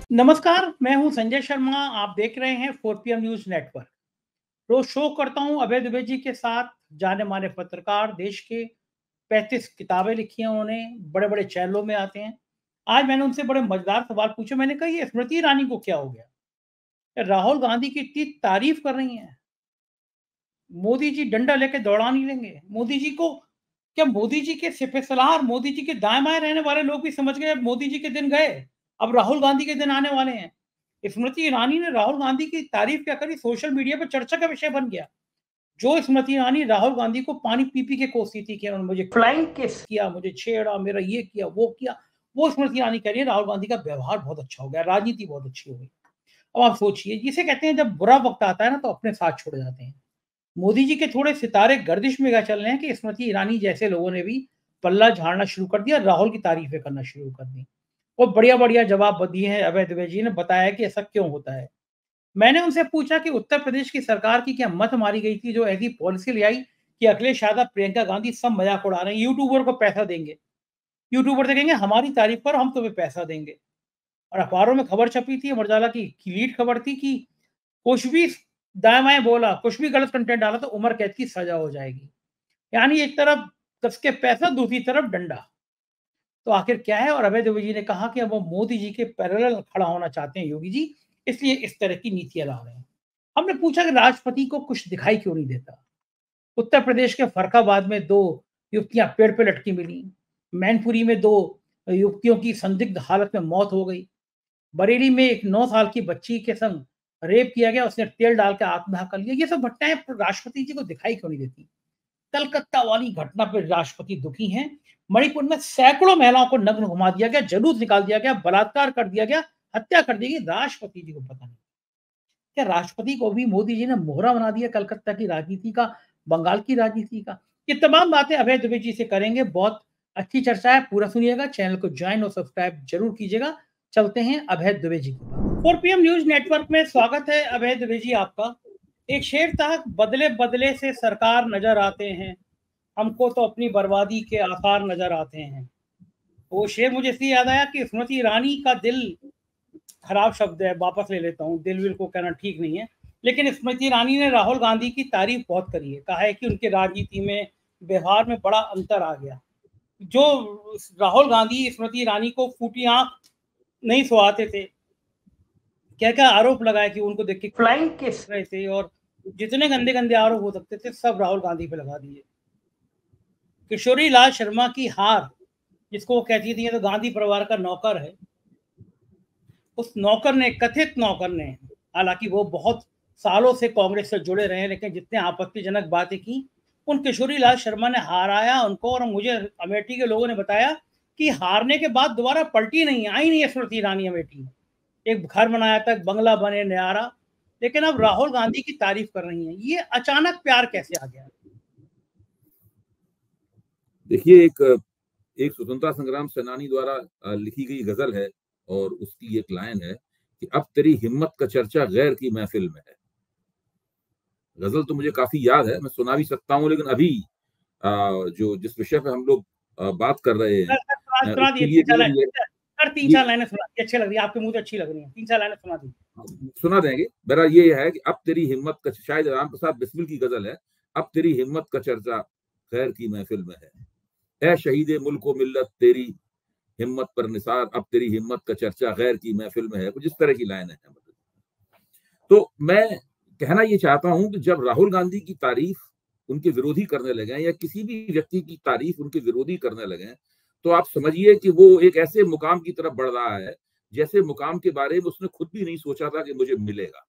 नमस्कार, मैं हूं संजय शर्मा। आप देख रहे हैं 4 PM न्यूज़ नेटवर्क। रोज़ शो करता हूं अभय दुबे जी के साथ, जाने-माने पत्रकार, देश के 35 किताबें लिखी हैं उन्होंने, बड़े-बड़े चैनलों में आते हैं। आज मैंने उनसे बड़े मज़ेदार सवाल पूछे। मैंने कहा, ये स्मृति ईरानी को क्या हो गया? राहुल गांधी की इतनी तारीफ़ कर रही हैं, मोदी जी डंडा लेके दौड़ा नहीं लेंगे। मोदी जी को क्या, मोदी जी के सिपहसालार, मोदी जी के दाएँ-बाएँ रहने वाले लोग भी समझ गए अब मोदी जी के दिन गए, अब राहुल गांधी के दिन आने वाले हैं। स्मृति ईरानी ने राहुल गांधी की तारीफ क्या करी, सोशल मीडिया पर चर्चा का विषय बन गया। जो स्मृति ईरानी राहुल गांधी को पानी पी के कोसती थी कि उन्होंने मुझे फ्लाइंग किस किया, मुझे छेड़ा, मेरा ये किया, वो किया, वो स्मृति ईरानी कह रही है राहुल गांधी का व्यवहार बहुत अच्छा हो गया, राजनीति बहुत अच्छी हो गई। अब आप सोचिए, जिसे कहते हैं जब बुरा वक्त आता है ना तो अपने साथ छोड़ जाते हैं। मोदी जी के थोड़े सितारे गर्दिश में क्या चल रहे हैं कि स्मृति ईरानी जैसे लोगों ने भी पल्ला झाड़ना शुरू कर दिया, राहुल की तारीफें करना शुरू कर दी। और बढ़िया-बढ़िया जवाब दिए हैं अभय दुबे जी ने, बताया कि ऐसा क्यों होता है। मैंने उनसे पूछा कि उत्तर प्रदेश की सरकार की क्या मत मारी गई थी जो ऐसी पॉलिसी ले आई कि अखिलेश यादव, प्रियंका गांधी सब मजाक उड़ा रहे हैं, यूट्यूबर को पैसा देंगे। यूट्यूबर से कहेंगे हमारी तारीफ पर हम तुम्हें पैसा देंगे। और अखबारों में खबर छपी थी, अमर उजाला की लीड खबर थी कि कुछ भी दाएं-बाएं बोला, कुछ भी गलत कंटेंट डाला तो उम्र कैद की सजा हो जाएगी। यानी एक तरफ कस के पैसा, दूसरी तरफ डंडा। तो आखिर क्या है? और अभय दुबे जी ने कहा कि अब वो मोदी जी के पैरेलल खड़ा होना चाहते हैं योगी जी, इसलिए इस तरह की नीतियाँ ला रहे हैं। हमने पूछा कि राष्ट्रपति को कुछ दिखाई क्यों नहीं देता? उत्तर प्रदेश के फर्रुखाबाद में 2 युवतियाँ पेड़ पे लटकी मिली। मैनपुरी में 2 युवतियों की संदिग्ध हालत में मौत हो गई। बरेली में एक 9 साल की बच्ची के संग रेप किया गया, उसने तेल डाल के आत्महत्या कर लिया। ये सब घटनाएँ राष्ट्रपति जी को दिखाई क्यों नहीं देती? कलकत्ता वाली घटना पर राष्ट्रपति दुखी हैं। मणिपुर में सैकड़ों महिलाओं को नग्न घुमा दिया गया, जुलूस निकाल दिया गया, बलात्कार कर दिया गया, हत्या कर दी गई। राष्ट्रपति जी को पता नहीं। क्या राष्ट्रपति को भी मोदी जी ने मोहरा बना दिया कलकत्ता की राजनीति का, बंगाल की राजनीति का? ये तमाम बातें अभय दुबे जी से करेंगे। बहुत अच्छी चर्चा है, पूरा सुनिएगा। चैनल को ज्वाइन और सब्सक्राइब जरूर कीजिएगा। चलते हैं अभय दुबे जी के पास। 4 PM न्यूज नेटवर्क में स्वागत है अभय दुबे जी आपका। एक शेर था, बदले बदले से सरकार नजर आते हैं, हमको तो अपनी बर्बादी के आसार नजर आते हैं। वो शेर मुझे इसलिए याद आया कि स्मृति ईरानी का दिल, खराब शब्द है, वापस ले लेता हूँ, दिल को कहना ठीक नहीं है, लेकिन स्मृति ईरानी ने राहुल गांधी की तारीफ बहुत करी है। कहा है कि उनके राजनीति में, व्यवहार में बड़ा अंतर आ गया। जो राहुल गांधी स्मृति ईरानी को फूटी आंख नहीं सुहाते थे, क्या क्या आरोप लगाए कि उनको देख के फ्लाइंग किस रहे थे, और जितने गंदे गंदे आरोप हो सकते थे सब राहुल गांधी पे लगा दिए। किशोरी लाल शर्मा की हार, जिसको वो कहती थी ये तो गांधी परिवार का नौकर है, उस नौकर ने, कथित नौकर ने, हालांकि वो बहुत सालों से कांग्रेस से जुड़े रहे, लेकिन जितने आपत्तिजनक बातें की, उन किशोरी लाल शर्मा ने हराया उनको। और मुझे अमेठी के लोगों ने बताया कि हारने के बाद दोबारा पलटी नहीं, आई नहीं है स्मृति ईरानी अमेठी में। एक घर बनाया था, बंगला बने न्यारा, लेकिन अब राहुल गांधी की तारीफ कर रही हैं। ये अचानक प्यार कैसे आ गया? देखिए, एक स्वतंत्रता संग्राम सेनानी द्वारा लिखी गई गजल है और उसकी एक लाइन है कि अब तेरी हिम्मत का चर्चा गैर की महफिल में है। गजल तो मुझे काफी याद है, मैं सुना भी सकता हूँ, लेकिन अभी जो जिस विषय पे हम लोग बात कर रहे हैं सुना उसके दिए लिए 3-4 जो लाइन ये सर, 3-4 लाइनें सुना दी, अच्छी लग रही है, आपके मुंह से अच्छी लग रही है, 3-4 लाइनें सुना दी। सुना देंगे। मेरा ये है कि अब तेरी हिम्मत का, शायद राम प्रसाद बिस्मिल की गजल है, अब तेरी हिम्मत का चर्चा खैर की महफिल में है। ए शहीदे मुल्क व मिल्लत तेरी हिम्मत पर निसार, अब तेरी हिम्मत का चर्चा गैर की महफिल में है। कुछ इस तरह की लाइन है। तो मैं कहना ये चाहता हूं कि जब राहुल गांधी की तारीफ उनके विरोधी करने लगे या किसी भी व्यक्ति की तारीफ उनके विरोधी करने लगे, तो आप समझिए कि वो एक ऐसे मुकाम की तरफ बढ़ रहा है जैसे मुकाम के बारे में उसने खुद भी नहीं सोचा था कि मुझे मिलेगा।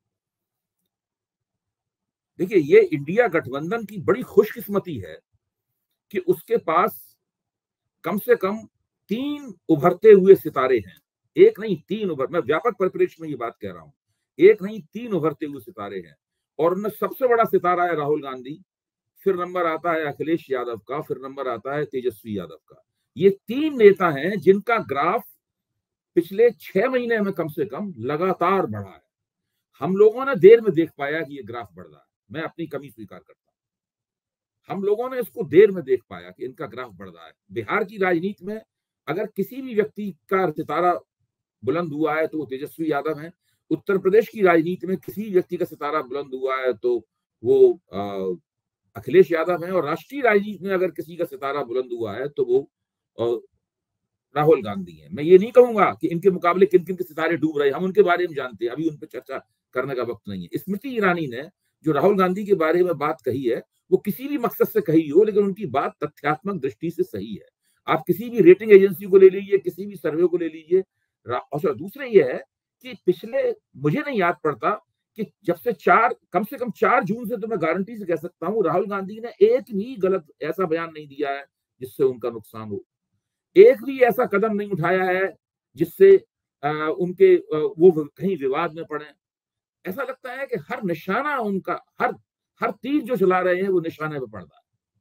देखिए, ये इंडिया गठबंधन की बड़ी खुशकिस्मती है कि उसके पास कम से कम 3 उभरते हुए सितारे हैं। एक नहीं, 3 मैं व्यापक परिप्रेक्ष्य में ये बात कह रहा हूं। एक नहीं, 3 उभरते हुए सितारे हैं। और उनमें सबसे बड़ा सितारा है राहुल गांधी, फिर नंबर आता है अखिलेश यादव का, फिर नंबर आता है तेजस्वी यादव का। ये 3 नेता हैं जिनका ग्राफ पिछले 6 महीने में कम से कम लगातार बढ़ा है। हम लोगों ने देर में देख पाया कि ये ग्राफ बढ़ रहा है। मैं अपनी कमी स्वीकार करता हूं। हम लोगों ने इसको देर में देख पाया कि इनका ग्राफ बढ़ रहा है। बिहार की राजनीति में अगर किसी भी व्यक्ति का सितारा बुलंद हुआ है तो वो तेजस्वी यादव है। उत्तर प्रदेश की राजनीति में किसी व्यक्ति का सितारा बुलंद हुआ है तो वो अखिलेश यादव है, और राष्ट्रीय राजनीति में अगर किसी का सितारा बुलंद हुआ है तो वो राहुल गांधी है। मैं ये नहीं कहूंगा कि इनके मुकाबले किन किन के सितारे डूब रहे हैं, हम उनके बारे में जानते हैं, अभी उन पर चर्चा करने का वक्त नहीं है। स्मृति ईरानी ने जो राहुल गांधी के बारे में बात कही है वो किसी भी मकसद से कही हो, लेकिन उनकी बात तथ्यात्मक दृष्टि से सही है। आप किसी भी रेटिंग एजेंसी को ले लीजिए, किसी भी सर्वे को ले लीजिए। और दूसरा ये है कि पिछले, मुझे नहीं याद पड़ता कि जब से कम 4 जून से तो मैं गारंटी से कह सकता हूं राहुल गांधी ने एक भी गलत ऐसा बयान नहीं दिया है जिससे उनका नुकसान हो, एक भी ऐसा कदम नहीं उठाया है जिससे उनके वो कहीं विवाद में पड़े। ऐसा लगता है कि हर निशाना उनका, हर तीर जो चला रहे हैं वो निशाने पे पड़ रहा है।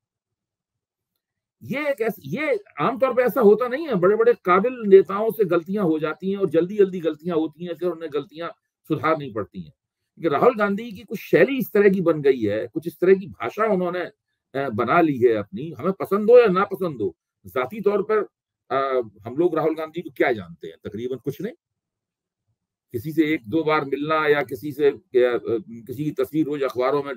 ये आमतौर पे ऐसा होता नहीं है, बड़े बड़े काबिल नेताओं से गलतियां हो जाती हैं और जल्दी जल्दी गलतियां होती हैं, फिर उन्हें गलतियां सुधारनी पड़ती हैं। क्योंकि राहुल गांधी की कुछ शैली इस तरह की बन गई है, कुछ इस तरह की भाषा उन्होंने बना ली है अपनी, हमें पसंद हो या ना पसंद हो। जाती तौर पर हम लोग राहुल गांधी को क्या जानते हैं, तकरीबन कुछ नहीं। किसी से 1-2 बार मिलना या किसी की तस्वीर रोज अखबारों में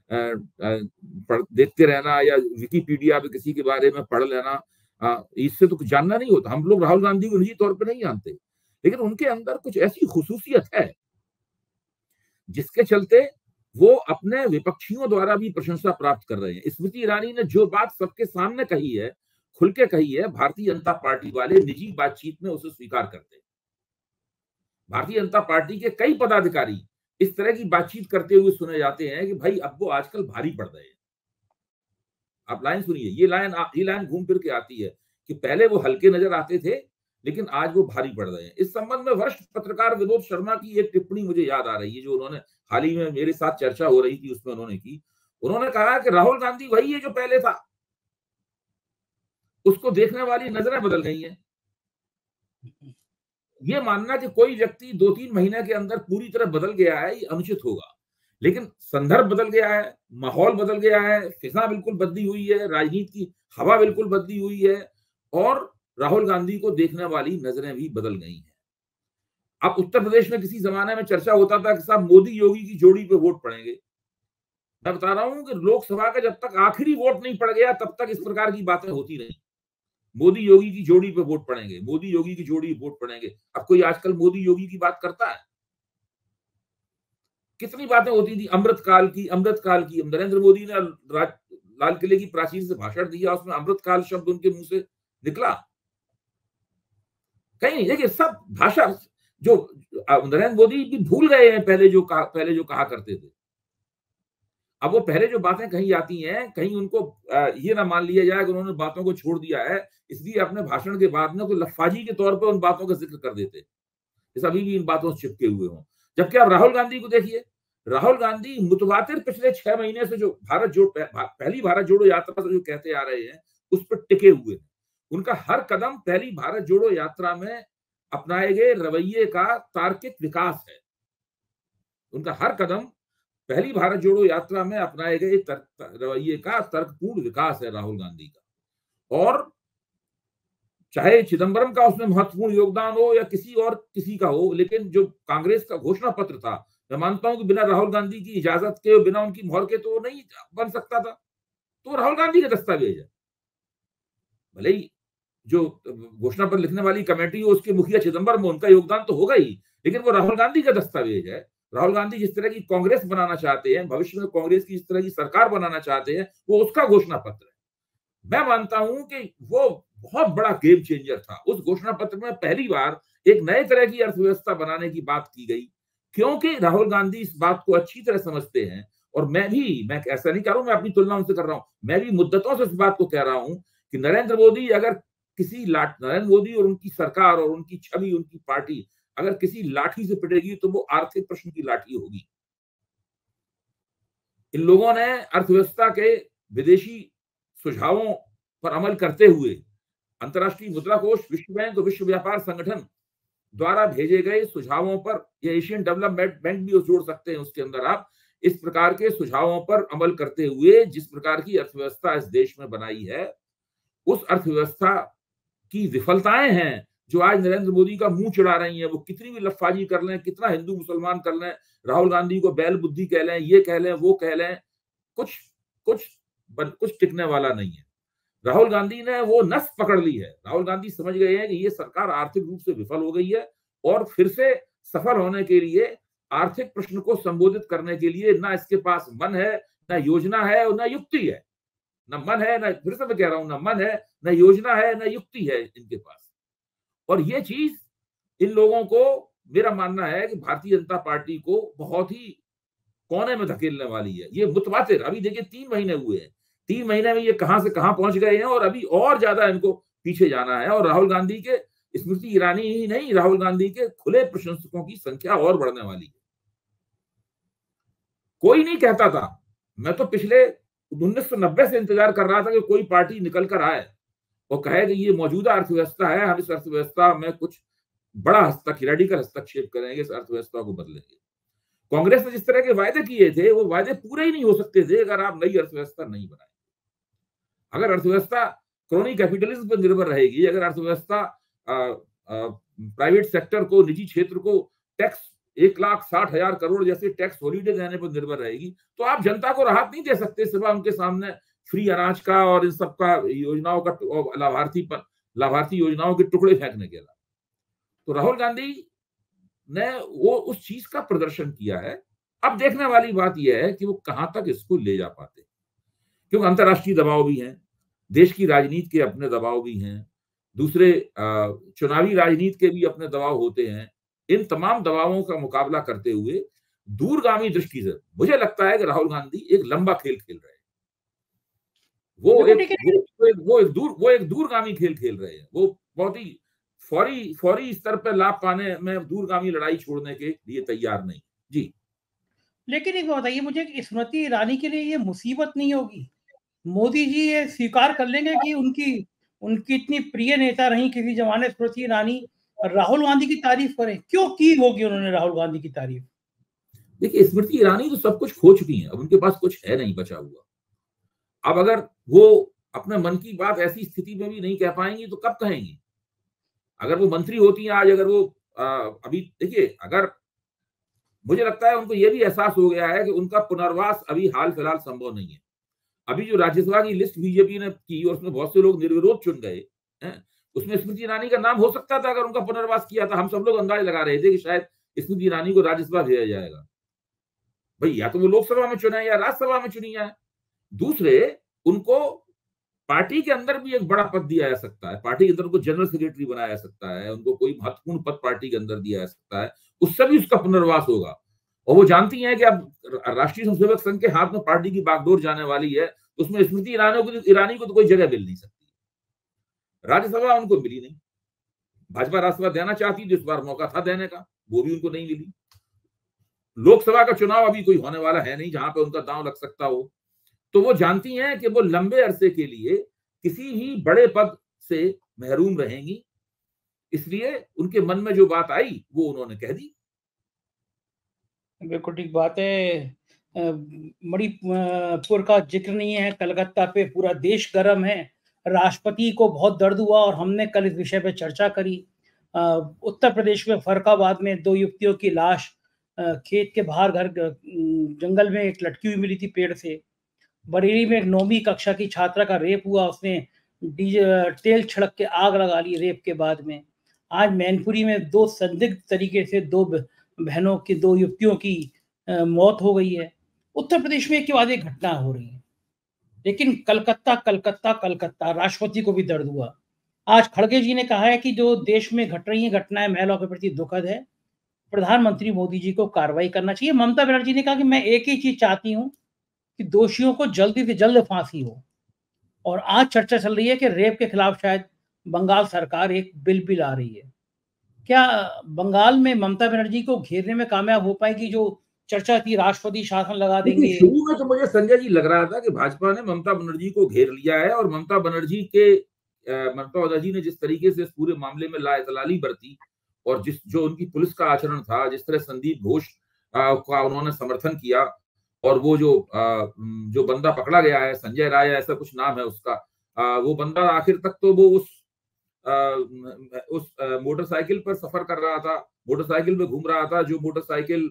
देखते रहना या विकिपीडिया पे किसी के बारे में पढ़ लेना, इससे तो कुछ जानना नहीं होता। हम लोग राहुल गांधी को निजी तौर पे नहीं जानते, लेकिन उनके अंदर कुछ ऐसी खुसूसियत है जिसके चलते वो अपने विपक्षियों द्वारा भी प्रशंसा प्राप्त कर रहे हैं। स्मृति ईरानी ने जो बात सबके सामने कही है, खुल के कही है, भारतीय जनता पार्टी वाले निजी बातचीत में उसे स्वीकार करते हैं। भारतीय जनता पार्टी के कई पदाधिकारी इस तरह की बातचीत करते हुए सुने जाते हैं कि भाई अब वो आजकल भारी पड़ रहे हैं। आप लाइन सुनिए, ये लाइन घूम फिर के आती है कि पहले वो हल्के नजर आते थे लेकिन आज वो भारी पड़ रहे हैं। इस संबंध में वरिष्ठ पत्रकार विनोद शर्मा की एक टिप्पणी मुझे याद आ रही है जो उन्होंने हाल ही में मेरे साथ चर्चा हो रही थी उसमें उन्होंने की। उन्होंने कहा कि राहुल गांधी वही है जो पहले था, उसको देखने वाली नजरें बदल गई हैं। ये मानना कि कोई व्यक्ति 2-3 महीने के अंदर पूरी तरह बदल गया है ये अनुचित होगा, लेकिन संदर्भ बदल गया है, माहौल बदल गया है, फिजा बिल्कुल बदली हुई है, राजनीति की हवा बिल्कुल बदली हुई है और राहुल गांधी को देखने वाली नजरें भी बदल गई हैं। अब उत्तर प्रदेश में किसी जमाने में चर्चा होता था कि साहब मोदी योगी की जोड़ी पे वोट पड़ेंगे। मैं बता रहा हूं कि लोकसभा का जब तक आखिरी वोट नहीं पड़ गया तब तक इस प्रकार की बातें होती रही। मोदी योगी की जोड़ी पे वोट पड़ेंगे, मोदी योगी की जोड़ी वोट पड़ेंगे। अब कोई आजकल मोदी योगी की बात करता है? कितनी बातें होती थी अमृतकाल की। नरेंद्र मोदी ने लाल किले की प्राचीर से भाषण दिया, उसमें अमृतकाल शब्द उनके मुंह से निकला? कहीं नहीं। देखिए सब भाषा जो नरेंद्र मोदी भी भूल गए हैं पहले जो कहा करते थे। अब वो पहले जो बातें कही जाती हैं, कहीं उनको ये ना मान लिया जाए कि उन्होंने बातों को छोड़ दिया है, इसलिए अपने भाषण के बाद में कोई लफ्फाजी के तौर पर उन बातों का जिक्र कर देते, जैसे अभी भी इन बातों से चिपके हुए हों। जबकि आप राहुल गांधी को देखिए, राहुल गांधी मुतवातिर पिछले 6 महीने से जो पहली भारत जोड़ो यात्रा से जो कहते आ रहे हैं उस पर टिके हुए हैं। उनका हर कदम पहली भारत जोड़ो यात्रा में अपनाए गए रवैये का तार्किक विकास है। उनका हर कदम पहली भारत जोड़ो यात्रा में अपनाए गए रवैये का तर्कपूर्ण विकास है राहुल गांधी का। और चाहे चिदंबरम का उसमें महत्वपूर्ण योगदान हो या किसी का हो, लेकिन जो कांग्रेस का घोषणा पत्र था, मैं मानता हूं कि बिना राहुल गांधी की इजाजत के, बिना उनकी मोहर के तो नहीं बन सकता था। तो राहुल गांधी का दस्तावेज है। भले ही जो घोषणा पत्र लिखने वाली कमेटी हो उसके मुखिया चिदंबरम, उनका योगदान तो होगा ही, लेकिन वो राहुल गांधी का दस्तावेज है। राहुल गांधी जिस तरह की कांग्रेस बनाना चाहते हैं, भविष्य में कांग्रेस की जिस तरह की सरकार बनाना चाहते हैं, वो उसका घोषणा पत्र है। मैं मानता हूं कि वो बहुत बड़ा गेम चेंजर था। उस घोषणा पत्र में पहली बार एक नए तरह की अर्थव्यवस्था बनाने की बात की गई, क्योंकि राहुल गांधी इस बात को अच्छी तरह समझते हैं। और मैं ऐसा नहीं कर रहा हूं, मैं अपनी तुलना उनसे कर रहा हूं, मैं भी मुद्दतों से इस बात को कह रहा हूं कि नरेंद्र मोदी और उनकी सरकार और उनकी छवि, उनकी पार्टी अगर किसी लाठी से पिटेगी तो वो आर्थिक प्रश्न की लाठी होगी। इन लोगों ने अर्थव्यवस्था के विदेशी सुझावों पर अमल करते हुए अंतर्राष्ट्रीय मुद्रा कोष, विश्व बैंक और विश्व व्यापार संगठन द्वारा भेजे गए सुझावों पर, या एशियन डेवलपमेंट बैंक भी जोड़ सकते हैं उसके अंदर आप, इस प्रकार के सुझावों पर अमल करते हुए जिस प्रकार की अर्थव्यवस्था इस देश में बनाई है, उस अर्थव्यवस्था की विफलताएं हैं जो आज नरेंद्र मोदी का मुंह चिढ़ा रही हैं, वो कितनी भी लफाजी कर लें, कितना हिंदू मुसलमान कर लें, राहुल गांधी को बैल बुद्धि कह लें, ये कह लें, वो कह लें, कुछ कुछ कुछ टिकने वाला नहीं है। राहुल गांधी ने वो नस पकड़ ली है। राहुल गांधी समझ गए हैं कि ये सरकार आर्थिक रूप से विफल हो गई है और फिर से सफल होने के लिए आर्थिक प्रश्न को संबोधित करने के लिए ना इसके पास मन है, ना योजना है और ना युक्ति है। ना मन है, ना, फिर से मैं कह रहा हूं, ना मन है, ना योजना है, ना युक्ति है इनके पास। और ये चीज इन लोगों को, मेरा मानना है कि भारतीय जनता पार्टी को बहुत ही कोने में धकेलने वाली है। ये मुतवातिर, अभी देखिए 3 महीने हुए हैं, 3 महीने में ये कहां से कहां पहुंच गए हैं और अभी और ज्यादा इनको पीछे जाना है। और राहुल गांधी के, स्मृति ईरानी ही नहीं, राहुल गांधी के खुले प्रशंसकों की संख्या और बढ़ने वाली है। कोई नहीं कहता था, मैं तो पिछले 1990 से इंतजार कर रहा था कि कोई पार्टी निकल कर आए और कहे कि ये मौजूदा अर्थव्यवस्था है, हम इस अर्थव्यवस्था में कुछ बड़ा रेडिकल हस्तक्षेप करेंगे, इस अर्थव्यवस्था को बदलेंगे। कांग्रेस ने जिस तरह के वायदे किए थे, वो वायदे पूरे ही नहीं हो सकते थे अगर आप नई अर्थव्यवस्था नहीं बनाए। अगर अर्थव्यवस्था क्रोनी कैपिटलिज्म पर निर्भर रहेगी, अगर अर्थव्यवस्था प्राइवेट सेक्टर को, निजी क्षेत्र को टैक्स 1,60,000 करोड़ जैसे टैक्स हॉलीडे देने पर निर्भर रहेगी, तो आप जनता को राहत नहीं दे सकते सिवा उनके सामने फ्री अनाज का और इन सब का योजनाओं का, लाभार्थी योजनाओं के टुकड़े फेंकने के अलावा। तो राहुल गांधी ने वो उस चीज का प्रदर्शन किया है। अब देखने वाली बात यह है कि वो कहां तक इसको ले जा पाते, क्योंकि अंतर्राष्ट्रीय दबाव भी हैं, देश की राजनीति के अपने दबाव भी हैं, दूसरे चुनावी राजनीति के भी अपने दबाव होते हैं। इन तमाम दबावों का मुकाबला करते हुए दूरगामी दृष्टि से मुझे लगता है कि राहुल गांधी एक लंबा खेल खेल रहे हैं। वो एक दूरगामी खेल खेल रहे हैं। वो बहुत ही फौरी स्तर पर लाभ पाने में दूरगामी लड़ाई छोड़ने के लिए तैयार नहीं। जी, लेकिन एक बताइए मुझे, स्मृति ईरानी के लिए ये मुसीबत नहीं होगी? मोदी जी ये स्वीकार कर लेंगे कि उनकी इतनी प्रिय नेता रही किसी जमाने स्मृति ईरानी, राहुल गांधी की तारीफ करें? क्यों की होगी उन्होंने राहुल गांधी की तारीफ? देखिए, स्मृति ईरानी तो सब कुछ खो चुकी हैं, अब उनके पास कुछ है नहीं बचा हुआ। अब अगर वो अपने मन की बात ऐसी स्थिति में भी नहीं कह पाएंगी तो कब कहेंगी? अगर वो मंत्री होती हैं आज, अगर वो अभी देखिए, अगर मुझे लगता है उनको ये भी एहसास हो गया है कि उनका पुनर्वास अभी हाल फिलहाल संभव नहीं है। अभी जो राज्यसभा की लिस्ट बीजेपी ने की और उसमें बहुत से लोग निर्विरोध चुन गए हैं, उसमें स्मृति ईरानी का नाम हो सकता था। अगर उनका पुनर्वास किया था, हम सब लोग अंदाज लगा रहे थे कि शायद स्मृति ईरानी को राज्यसभा भेजा जाएगा। भाई, या तो वो लोकसभा में चुना है या राज्यसभा में चुनी है। दूसरे, उनको पार्टी के अंदर भी एक बड़ा पद दिया जा सकता है, पार्टी के अंदर उनको जनरल सेक्रेटरी बनाया जा सकता है, उनको कोई महत्वपूर्ण पद पार्टी के अंदर दिया जा सकता है, उससे भी उसका पुनर्वास होगा। और वो जानती हैं कि अब राष्ट्रीय स्वयंसेवक संघ के हाथ में पार्टी की बागडोर जाने वाली है, तो उसमें स्मृति ईरानी को तो कोई जगह मिल नहीं सकती। राज्यसभा उनको मिली नहीं, भाजपा राज्यसभा देना चाहती थी, इस बार मौका था देने का, वो भी उनको नहीं मिली। लोकसभा का चुनाव अभी कोई होने वाला है नहीं जहां पे उनका दांव लग सकता हो। तो वो जानती हैं कि वो लंबे अरसे के लिए किसी भी बड़े पद से महरूम रहेंगी, इसलिए उनके मन में जो बात आई वो उन्होंने कह दी। बिल्कुल ठीक बात है। मणिपुर का जिक्र नहीं है, कलकत्ता पे पूरा देश गर्म है, राष्ट्रपति को बहुत दर्द हुआ और हमने कल इस विषय पे चर्चा करी। उत्तर प्रदेश में फर्रुखाबाद में 2 युवतियों की लाश खेत के बाहर जंगल में एक लटकी हुई मिली थी पेड़ से। बरेली में एक 9वीं कक्षा की छात्रा का रेप हुआ, उसने तेल छिड़क के आग लगा ली रेप के बाद में। आज मैनपुरी में 2 संदिग्ध तरीके से 2 बहनों की, 2 युवतियों की मौत हो गई है। उत्तर प्रदेश में एक के बाद एक घटना हो रही है, लेकिन कलकत्ता कलकत्ता कलकत्ता, राष्ट्रपति को भी दर्द हुआ। आज खड़गे जी ने कहा है कि जो देश में घट रही है घटनाएं महिलाओं के प्रति दुखद है, प्रधानमंत्री मोदी जी को कार्रवाई करना चाहिए। ममता बनर्जी ने कहा कि मैं एक ही चीज चाहती हूँ कि दोषियों को जल्दी से जल्द फांसी हो। और आज चर्चा चल रही है कि रेप के खिलाफ शायद बंगाल सरकार एक बिल भी ला रही है। क्या बंगाल में ममता बनर्जी को घेरने में कामयाब हो पाएगी? जो चर्चा थी राष्ट्रपति शासन लगा देंगे। शुरू में तो मुझे संजय जी लग रहा था कि भाजपा ने ममता बनर्जी को घेर लिया है और ममता बनर्जी ने जिस तरीके से इस पूरे मामले में लाइतलाली बरती और जो उनकी पुलिस का आचरण था, जिस तरह संदीप घोष का उन्होंने समर्थन किया, और वो जो बंदा पकड़ा गया है, संजय राय ऐसा कुछ नाम है उसका, वो बंदा आखिर तक तो वो उस उस मोटरसाइकिल पर सफर कर रहा था, मोटरसाइकिल में घूम रहा था, जो मोटरसाइकिल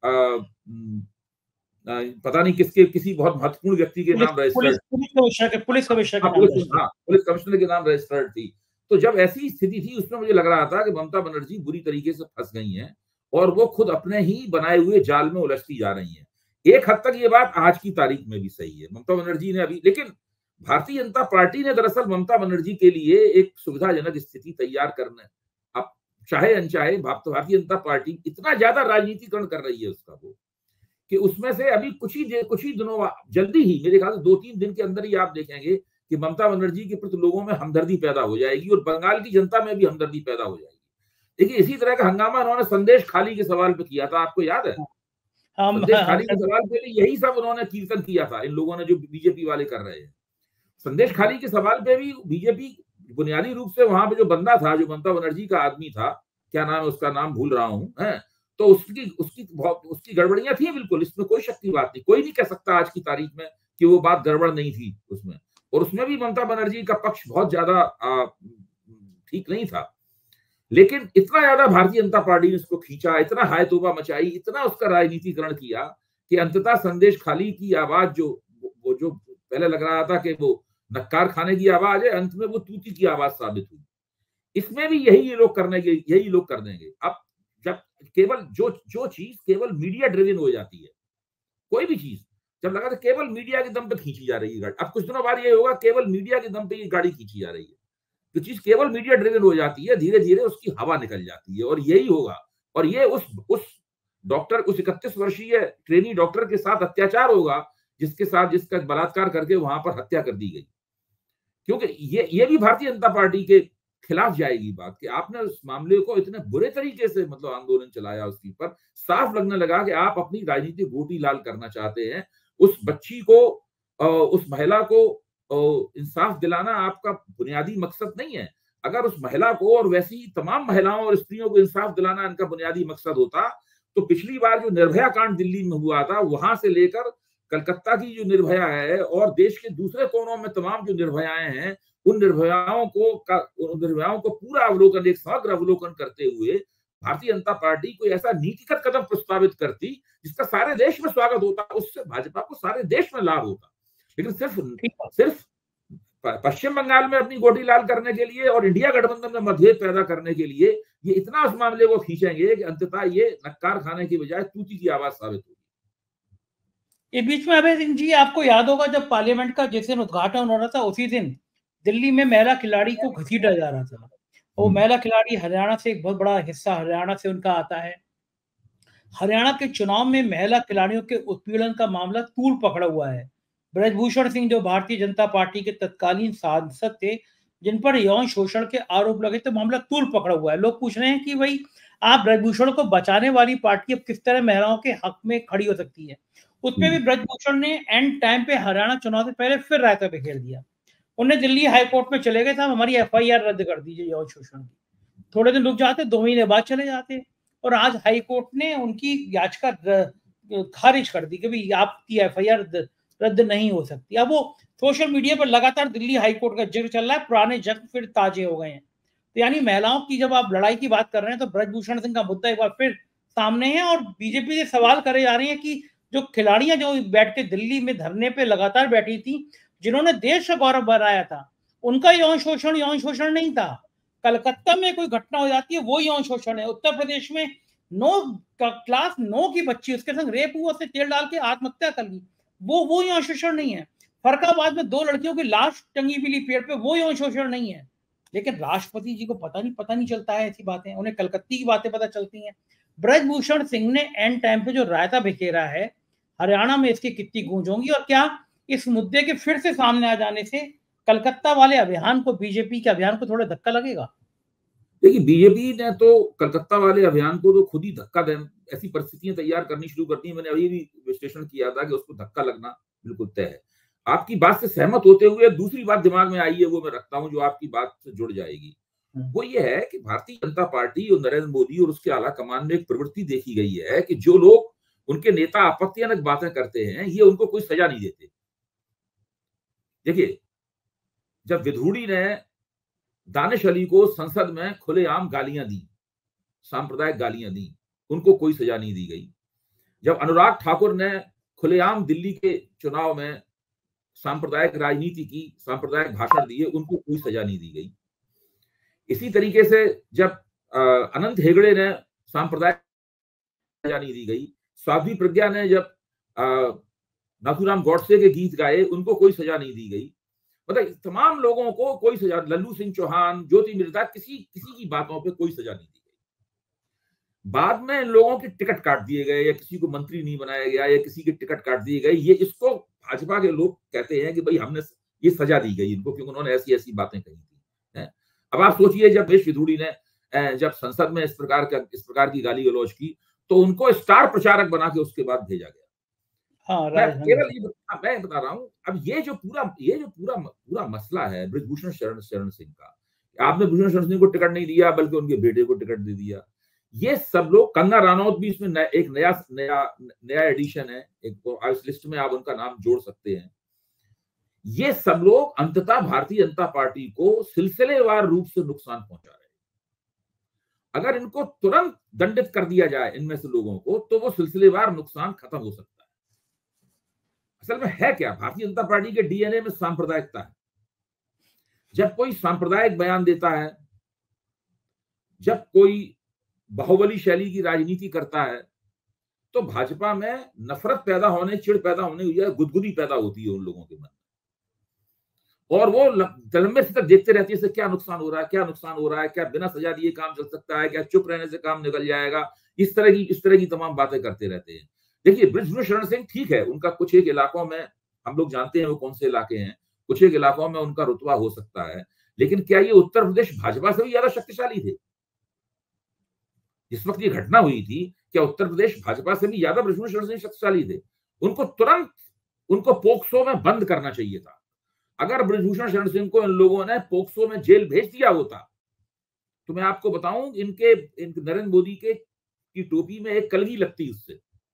पता नहीं किसी बहुत महत्वपूर्ण व्यक्ति के नाम रजिस्टर्ड, पुलिस कमिश्नर के नाम पुलिस कमिश्नर के नाम रजिस्टर्ड थी। तो जब ऐसी स्थिति थी, उसमें मुझे लग रहा था कि ममता बनर्जी बुरी तरीके से फंस गई हैं और वो खुद अपने ही बनाए हुए जाल में उलझती जा रही हैं। एक हद तक ये बात आज की तारीख में भी सही है। ममता बनर्जी ने अभी, लेकिन भारतीय जनता पार्टी ने दरअसल ममता बनर्जी के लिए एक सुविधाजनक स्थिति तैयार करना है। अब चाहे अनचाहे भारतीय जनता पार्टी इतना ज्यादा राजनीतिकरण कर रही है उसका वो, कि उसमें से अभी कुछ ही दिनों, जल्दी ही, मेरे ख्याल से 2-3 दिन के अंदर ही आप देखेंगे कि ममता बनर्जी के प्रति लोगों में हमदर्दी पैदा हो जाएगी और बंगाल की जनता में भी हमदर्दी पैदा हो जाएगी। देखिए, इसी तरह का हंगामा उन्होंने संदेश खाली के सवाल पे किया था, आपको याद है? संदेश खाली के सवाल पे भी यही सब उन्होंने कीर्तन किया था, इन लोगों ने, जो बीजेपी वाले कर रहे हैं। संदेश खाली के सवाल पे भी बीजेपी बुनियादी रूप से, वहां पे जो बंदा था, जो ममता बनर्जी का आदमी था, क्या नाम है उसका, नाम भूल रहा हूं, है, तो उसकी गड़बड़ियां थी बिल्कुल, इसमें कोई शक की बात नहीं। कोई नहीं कह सकता आज की तारीख में कि वो बात गड़बड़ नहीं थी उसमें, और उसमें भी ममता बनर्जी का पक्ष बहुत ज्यादा ठीक नहीं था। लेकिन इतना ज्यादा भारतीय जनता पार्टी ने उसको खींचा, इतना हाय तौबा मचाई, इतना उसका राजनीतिकरण किया कि अंततः संदेश खाली की आवाज, जो पहले लग रहा था कि वो नक्कार खाने की आवाज है, अंत में वो तूती की आवाज साबित हुई। इसमें भी यही लोग कर देंगे। अब जब केवल जो चीज केवल मीडिया ड्रिवन हो जाती है, कोई भी चीज जब लगा था केवल मीडिया के दम पे खींची जा रही है गाड़ी, अब कुछ दिनों बाद ये होगा केवल मीडिया के दम पे ये गाड़ी खींची जा रही है। जो चीज केवल मीडिया ड्रिवन हो जाती है, धीरे धीरे उसकी हवा निकल जाती है, और यही होगा। और ये उस डॉक्टर, उस 31 वर्षीय ट्रेनी डॉक्टर के साथ अत्याचार होगा, जिसका बलात्कार करके वहां पर हत्या कर दी गई। क्योंकि ये भी भारतीय जनता पार्टी के खिलाफ जाएगी बात कि आपने उस मामले को इतने बुरे तरीके से, मतलब आंदोलन चलाया, उसके ऊपर साफ लगने लगा कि आप अपनी राजनीतिक गोटी लाल करना चाहते हैं। उस बच्ची को, उस महिला को इंसाफ दिलाना आपका बुनियादी मकसद नहीं है। अगर उस महिला को और वैसी ही तमाम महिलाओं और स्त्रियों को इंसाफ दिलाना इनका बुनियादी मकसद होता, तो पिछली बार जो निर्भया कांड दिल्ली में हुआ था, वहां से लेकर कलकत्ता की जो निर्भया है और देश के दूसरे कोनों में तमाम जो निर्भयाएं हैं, उन निर्भयाओं को पूरा अवलोकन, एक समग्र अवलोकन करते हुए भारतीय जनता पार्टी कोई ऐसा नीतिगत कदम प्रस्तावित करती जिसका सारे देश में स्वागत होता, उससे भाजपा को सारे देश में लाभ होता। लेकिन सिर्फ पश्चिम बंगाल में अपनी गोटी लाल करने के लिए और इंडिया गठबंधन में मतभेद पैदा करने के लिए ये इतना उस मामले को खींचेंगे कि अंततः ये नक्कार खाने की बजाय तूती की आवाज साबित होगी। ये बीच में अभय सिंह जी, आपको याद होगा जब पार्लियामेंट का जिस दिन उद्घाटन हो रहा था, उसी दिन दिल्ली में महिला खिलाड़ी को घसीटा जा रहा था। वो महिला खिलाड़ी हरियाणा से, एक बहुत बड़ा हिस्सा हरियाणा से उनका आता है। हरियाणा के चुनाव में महिला खिलाड़ियों के उत्पीड़न का मामला तूल पकड़ा हुआ है। ब्रजभूषण सिंह, जो भारतीय जनता पार्टी के तत्कालीन सांसद थे, जिन पर यौन शोषण के आरोप लगे, तो मामला तूल पकड़ा हुआ है। लोग पूछ रहे हैं कि भाई, आप ब्रजभूषण को बचाने वाली पार्टी अब किस तरह महिलाओं के हक में खड़ी हो सकती है। उसपे भी ब्रजभूषण ने एंड टाइम पे हरियाणा चुनाव से पहले फिर रायता बिखेर दिया। उन्हें दिल्ली हाईकोर्ट में चले गए, था हमारी FIR रद्द कर दीजिए यौन शोषण की। थोड़े दिन रुक जाते, 2 महीने बाद चले जाते, और आज हाईकोर्ट ने उनकी याचिका खारिज कर दी कि भाई आपकी FIR रद्द नहीं हो सकती। अब वो सोशल मीडिया पर लगातार दिल्ली हाईकोर्ट का जिक्र चल रहा है, पुराने जख्म फिर ताजे हो गए हैं। तो यानी महिलाओं की जब आप लड़ाई की बात कर रहे हैं, तो ब्रजभूषण सिंह का मुद्दा एक बार फिर सामने है, और बीजेपी से सवाल करे जा रहे हैं कि जो खिलाड़ियां जो बैठ के दिल्ली में धरने पे लगातार बैठी थी, जिन्होंने देश का गौरव बढ़ाया था, उनका यौन शोषण नहीं था। कलकत्ता में कोई घटना हो जाती है, वो यौन शोषण है। उत्तर प्रदेश में क्लास 9 की बच्ची, उसके संग रेप हुआ, उससे तेल डाल के आत्महत्या कर ली, वो यौन शोषण नहीं है। फरकाबाद में 2 लड़कियों की लाश टंगी मिली पेड़ पे, वो यौन शोषण नहीं है। लेकिन राष्ट्रपति जी को पता नहीं चलता है ऐसी बातें, उन्हें कलकत्ती की बातें पता चलती हैं। ब्रजभूषण सिंह ने एंड टाइम पे जो रायता बिखेरा है, हरियाणा में इसकी कितनी गूंज होगी, और क्या इस मुद्दे के फिर से सामने आ जाने से कलकत्ता वाले अभियान को, बीजेपी के अभियान को थोड़ा धक्का लगेगा? देखिए, बीजेपी ने तो कलकत्ता वाले अभियान को तो खुद ही धक्का दे, ऐसी परिस्थितियां तैयार करनी शुरू करती है। मैंने अभी भी विश्लेषण किया था कि उसको धक्का लगना बिल्कुल तय है। आपकी बात से सहमत होते हुए दूसरी बात दिमाग में आई है, वो मैं रखता हूं, जो आपकी बात से जुड़ जाएगी। वो ये है कि भारतीय जनता पार्टी और नरेंद्र मोदी और उसके आला कमान में एक प्रवृत्ति देखी गई है कि जो लोग उनके नेता आपत्तिजनक बातें करते हैं, ये उनको कोई सजा नहीं देते। देखिए, जब विधुड़ी ने दानिश अली को संसद में खुलेआम गालियां दी, सांप्रदायिक गालियां दी, उनको कोई सजा नहीं दी गई। जब अनुराग ठाकुर ने खुलेआम दिल्ली के चुनाव में सांप्रदायिक राजनीति की, सांप्रदायिक भाषण दिए, उनको कोई सजा नहीं दी गई। इसी तरीके से जब अनंत हेगड़े ने सांप्रदायिक सजा नहीं दी गई। साध्वी प्रज्ञा ने जब नाथूराम गॉडसे के गीत गाए, उनको कोई सजा नहीं दी गई। मतलब तमाम लोगों को कोई सजा, लल्लू सिंह चौहान, ज्योति मिर्धा, किसी की बातों पे कोई सजा नहीं दी गई। बाद में इन लोगों के टिकट काट दिए गए, या किसी को मंत्री नहीं बनाया गया, या किसी के टिकट काट दिए गए। ये इसको भाजपा के लोग कहते हैं कि भाई हमने ये सजा दी गई इनको, क्योंकि उन्होंने ऐसी ऐसी बातें कही थी। अब आप सोचिए, जब रमेश विधूड़ी ने जब संसद में इस प्रकार की गाली गलौज की, तो उनको स्टार प्रचारक बना के उसके बाद भेजा गया। हाँ, मैं बता रहा हूं, अब ये जो पूरा मसला है बृजभूषण शरण सिंह का, आपने भूषण शरण सिंह को टिकट नहीं दिया, बल्कि उनके बेटे को टिकट दे दिया। ये सब लोग, कंगना रनौत भी इसमें एक नया एडिशन है, इस लिस्ट में आप उनका नाम जोड़ सकते हैं। ये सब लोग अंततः भारतीय जनता पार्टी को सिलसिलेवार रूप से नुकसान पहुंचा रहे हैं। अगर इनको तुरंत दंडित कर दिया जाए, इनमें से लोगों को, तो वो सिलसिलेवार नुकसान खत्म हो सकता है। असल में है क्या, भारतीय जनता पार्टी के डीएनए में सांप्रदायिकता है। जब कोई सांप्रदायिक बयान देता है, जब कोई बाहुबली शैली की राजनीति करता है, तो भाजपा में नफरत पैदा होने, चिढ़ पैदा होने, गुदगुदी पैदा होती है उन लोगों के मन में, और वो लंबे से तक देखते रहती है क्या नुकसान हो रहा है, क्या नुकसान हो रहा है, क्या बिना सजा दिए काम चल सकता है, क्या चुप रहने से काम निकल जाएगा, इस तरह की तमाम बातें करते रहते हैं। देखिए, बृजभूषण शरण सिंह ठीक है, उनका कुछ एक इलाकों में, हम लोग जानते हैं वो कौन से इलाके हैं, कुछ एक इलाकों में उनका रुतबा हो सकता है, लेकिन क्या ये उत्तर प्रदेश भाजपा से भी ज्यादा शक्तिशाली थे? जिस वक्त ये घटना हुई थी, क्या उत्तर प्रदेश भाजपा से भी ज्यादा बृजभूषण शरण सिंह शक्तिशाली थे? उनको तुरंत पोक्सो में बंद करना चाहिए था। अगर बृजभूषण शरण सिंह को इन लोगों ने पोक्सो में जेल भेज दिया होता, तो मैं आपको बताऊं, इनके नरेंद्र मोदी की टोपी में एक कलगी लगती उससे।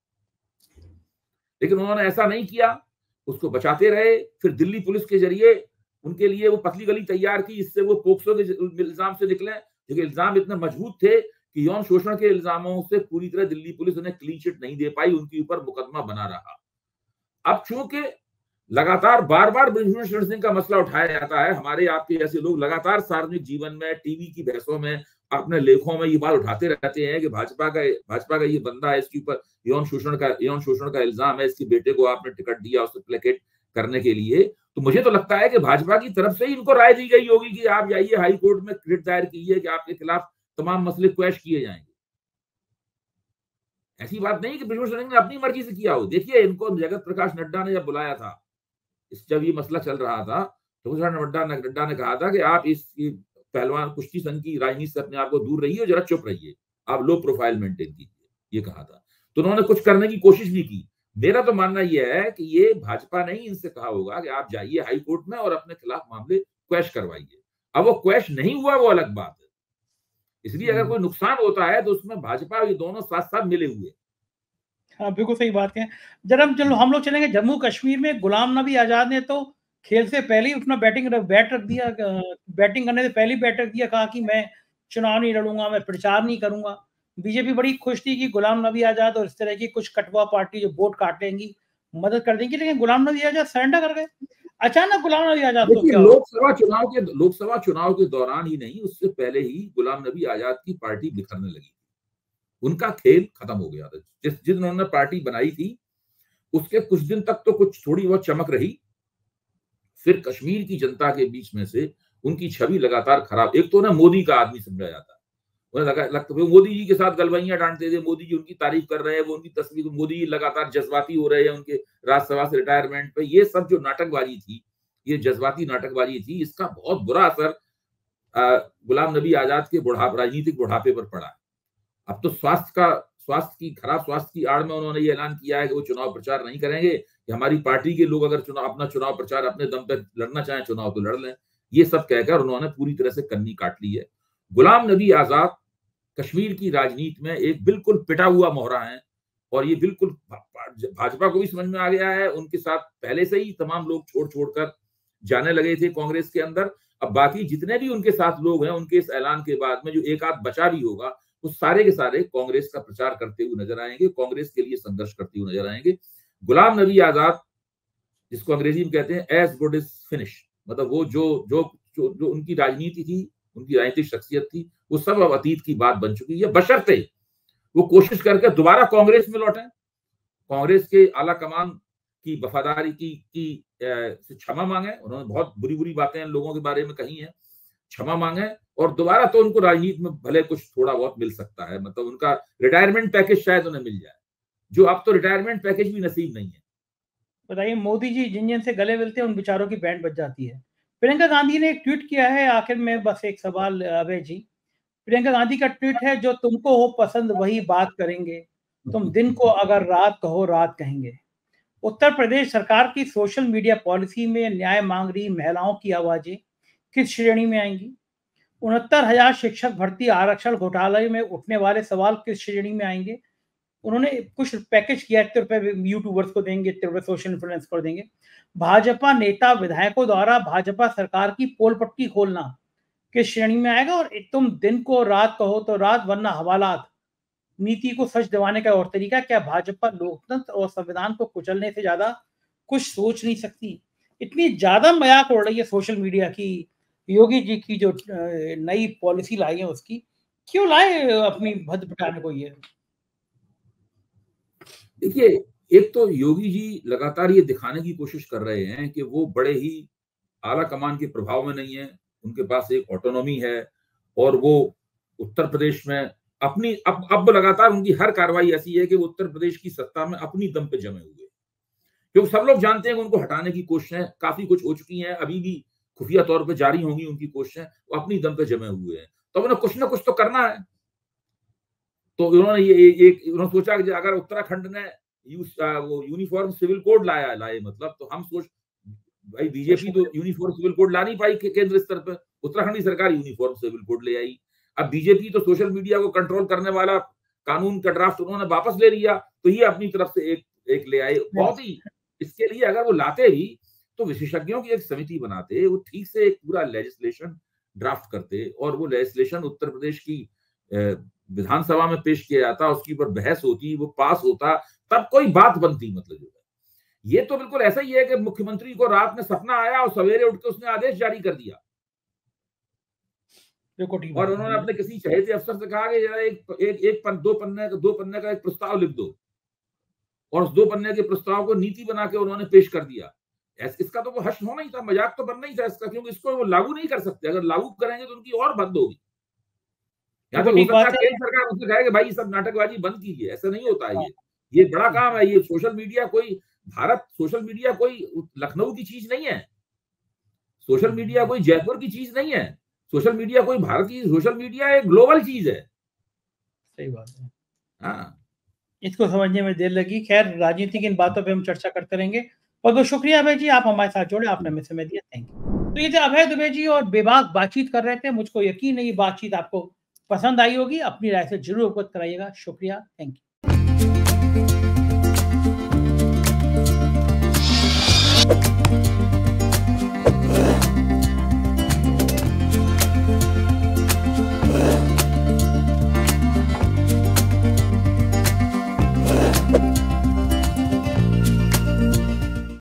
लेकिन उन्होंने ऐसा नहीं किया, उसको बचाते रहे। फिर दिल्ली पुलिस के जरिए उनके लिए वो पतली गली तैयार की, इससे वो पोक्सो के इल्जाम से निकले। क्योंकि इल्जाम इतने मजबूत थे कि यौन शोषण के इल्जामों से पूरी तरह दिल्ली पुलिस उन्हें क्लीन चिट नहीं दे पाई, उनके ऊपर मुकदमा बना रहा। अब चूंकि लगातार बार बार बृजभूषण शरण सिंह का मसला उठाया जाता है, हमारे आपके जैसे लोग लगातार सार्वजनिक जीवन में, टीवी की बहसों में, अपने लेखों में ये बात उठाते रहते हैं कि भाजपा का ये बंदा है, इसके ऊपर यौन शोषण का इल्जाम है, इसके बेटे को आपने टिकट दिया उसे प्लेकेट करने के लिए। तो मुझे तो लगता है कि भाजपा की तरफ से ही इनको राय दी गई होगी कि आप जाइए हाई कोर्ट में रिट दायर कीजिए कि आपके खिलाफ तमाम मसले क्वैश किए जाएंगे। ऐसी बात नहीं कि बृजभूषण सिंह ने अपनी मर्जी से किया हो। देखिए, इनको जगत प्रकाश नड्डा ने जब बुलाया था, जब ये मसला चल रहा था, तो नड्डा ने कहा था कि आप इस पहलवान कुश्ती संघ की राजनीति से अपने आप को दूर रहिए, जरा चुप रहिए, आप लो प्रोफाइल मेंटेन कीजिए, ये कहा था। तो उन्होंने कुछ करने की कोशिश भी की। मेरा तो मानना यह है कि ये भाजपा ने ही इनसे कहा होगा कि आप जाइए हाई कोर्ट में और अपने खिलाफ मामले क्वैश करवाइए। अब वो क्वैश नहीं हुआ, वो अलग बात है। इसलिए अगर कोई नुकसान होता है तो उसमें भाजपा ये दोनों साथ साथ मिले हुए। हाँ, बिल्कुल सही बात है। चलो हम लोग चलेंगे जम्मू कश्मीर में। गुलाम नबी आजाद ने तो खेल से पहले ही अपना बैट रख दिया, बैटिंग करने से पहले ही बैट रख दिया, कहा कि मैं चुनाव नहीं लड़ूंगा, मैं प्रचार नहीं करूंगा। बीजेपी बड़ी खुश थी कि गुलाम नबी आजाद और इस तरह की कुछ कटवा पार्टी जो वोट काट लेंगी मदद कर देंगी, लेकिन गुलाम नबी आजाद सरेंडर कर गए अचानक। गुलाम नबी आजाद को क्या लोकसभा चुनाव के दौरान ही नहीं, उससे पहले ही गुलाम नबी आजाद की पार्टी बिखरने लगी, उनका खेल खत्म हो गया था। जिस उन्होंने पार्टी बनाई थी उसके कुछ दिन तक तो कुछ थोड़ी बहुत चमक रही, फिर कश्मीर की जनता के बीच में से उनकी छवि लगातार खराब। एक तो ना मोदी का आदमी समझा जाता, उन्हें लगता मोदी जी के साथ गलबैयां डांटते थे, मोदी जी उनकी तारीफ कर रहे हैं, वो उनकी तस्वीर, मोदी जी लगातार जज्बाती हो रहे हैं उनके राज्यसभा से रिटायरमेंट पे। ये सब जो नाटकबाजी थी, ये जज्बाती नाटकबाजी थी, इसका बहुत बुरा असर गुलाम नबी आजाद के राजनीतिक बुढ़ापे पर पड़ा। अब तो खराब स्वास्थ्य की आड़ में उन्होंने ये ऐलान किया है कि वो चुनाव प्रचार नहीं करेंगे, कि हमारी पार्टी के लोग अगर अपना चुनाव प्रचार अपने दम पर लड़ना चाहें चुनाव तो लड़ लें। ये सब कहकर उन्होंने पूरी तरह से कन्नी काट ली है। गुलाम नबी आजाद कश्मीर की राजनीति में एक बिल्कुल पिटा हुआ मोहरा है, और ये बिल्कुल भाजपा को भी समझ में आ गया है। उनके साथ पहले से ही तमाम लोग छोड़ कर जाने लगे थे कांग्रेस के अंदर। अब बाकी जितने भी उनके साथ लोग हैं, उनके इस ऐलान के बाद में जो एक आध बचा भी होगा, वो सारे के सारे कांग्रेस का प्रचार करते हुए नजर आएंगे, कांग्रेस के लिए संघर्ष करते हुए नजर आएंगे। गुलाम नबी आजाद, जिसको अंग्रेजी में कहते हैं एज गुड इज फिनिश, मतलब वो जो जो जो, जो उनकी राजनीति थी, उनकी राजनीतिक शख्सियत थी, वो सब अब अतीत की बात बन चुकी है, बशर्ते वो कोशिश करके दोबारा कांग्रेस में लौटे, कांग्रेस के आला कमान की वफादारी की से क्षमा मांगे। उन्होंने बहुत बुरी बुरी बातें लोगों के बारे में कही हैं, क्षमा मांगे और दोबारा तो उनको राजनीति में भले कुछ थोड़ा बहुत मिल सकता है, मतलब उनका रिटायरमेंट पैकेज शायद उन्हें मिल जाए, जो अब तो रिटायरमेंट पैकेज भी नसीब नहीं है। बताइए, मोदी जी जिन जिन से गले मिलते हैं उन बेचारों की बैंड बज जाती है। प्रियंका गांधी ने एक ट्वीट किया है, आखिर में बस एक सवाल अभय जी, प्रियंका गांधी का ट्वीट है, जो तुमको हो पसंद वही बात करेंगे, तुम दिन को अगर रात कहो रात कहेंगे। उत्तर प्रदेश सरकार की सोशल मीडिया पॉलिसी में न्याय मांग रही महिलाओं की आवाजें किस श्रेणी में आएंगी? 69,000 शिक्षक भर्ती आरक्षण घोटाले में उठने वाले सवाल किस श्रेणी में आएंगे? उन्होंने कुछ पैकेज किया, इतने रुपए यूट्यूबर्स को देंगे, इतने रुपए सोशल इन्फ्लुएंस को देंगे। भाजपा नेता विधायकों द्वारा भाजपा सरकार की पोल पट्टी खोलना किस श्रेणी में आएगा? और तुम दिन को रात कहो तो रात वरना हवालात नीति को सच दिवाने का और तरीका क्या? भाजपा लोकतंत्र और संविधान को कुचलने से ज्यादा कुछ सोच नहीं सकती। इतनी ज्यादा मजाक उड़ रही है सोशल मीडिया की, योगी जी की जो नई पॉलिसी लाई है उसकी, क्यों लाए अपनी भद्द पिटाने को? ये देखिए, एक तो योगी जी लगातार ये दिखाने की कोशिश कर रहे हैं कि वो बड़े ही आला कमान के प्रभाव में नहीं है, उनके पास एक ऑटोनॉमी है और वो उत्तर प्रदेश में अपनी अब लगातार उनकी हर कार्रवाई ऐसी है कि वो उत्तर प्रदेश की सत्ता में अपनी दम पे जमे हुए, क्योंकि सब लोग जानते हैं कि उनको हटाने की कोशिशें काफी कुछ हो चुकी हैं, अभी भी खुफिया तौर पे जारी होंगी उनकी कोशिशें, वो अपनी दम पे जमे हुए हैं, तो उन्हें कुछ ना कुछ तो करना है। तो उन्होंने सोचा कि अगर उत्तराखंड ने वो यूनिफॉर्म सिविल कोड लाए, मतलब तो हम भाई बीजेपी तो यूनिफॉर्म सिविल कोड ला नहीं पाई केंद्र स्तर पर, उत्तराखंड की सरकार यूनिफॉर्म सिविल कोड ले आई। अब बीजेपी तो सोशल मीडिया को कंट्रोल करने वाला कानून का ड्राफ्ट उन्होंने वापस ले लिया, तो ये अपनी तरफ से एक ले आए। बहुत ही इसके लिए अगर वो लाते भी तो विशेषज्ञों की एक समिति बनाते, वो ठीक से एक पूरा लेजिस्लेशन ड्राफ्ट करते और वो लेजिस्लेशन उत्तर प्रदेश की विधानसभा में पेश किया जाता, उसके ऊपर बहस होती, वो पास होता, तब कोई बात बनती। मतलब ये तो बिल्कुल ऐसा ही है कि मुख्यमंत्री को रात में सपना आया और सवेरे उठ के उसने आदेश जारी कर दिया और उन्होंने अपने किसी चहेते अफसर से कहा कि जरा दो पन्ने का एक प्रस्ताव लिख दो, और उस 2 पन्ने के प्रस्ताव को नीति बना के उन्होंने पेश कर दिया। इसका तो वो हर्ष होना ही था, मजाक तो बनना ही था इसका, क्योंकि इसको वो लागू नहीं कर सकते, अगर लागू करेंगे तो उनकी और बंद होगी। या तो हो सकता है केंद्र सरकार उनसे कहे कि भाई सब नाटकबाजी बंद कीजिए, ऐसा नहीं होता है। ये बड़ा काम है। ये सोशल मीडिया कोई सोशल मीडिया कोई लखनऊ की चीज नहीं है, सोशल मीडिया कोई जयपुर की चीज नहीं है, सोशल मीडिया कोई भारत की, सोशल मीडिया एक ग्लोबल चीज है। सही बात है। हाँ, इसको समझने में देर लगी। खैर, राजनीति की इन बातों पे हम चर्चा करते रहेंगे। बहुत बहुत शुक्रिया अभय जी, आप हमारे साथ जुड़े, आपने हमें समय दिया, थैंक यू। तो ये थे अभय दुबे जी और बेबाक बातचीत कर रहे थे। मुझको यकीन है ये बातचीत आपको पसंद आई होगी, अपनी राय से जरूर अवगत कराइएगा। शुक्रिया, थैंक यू।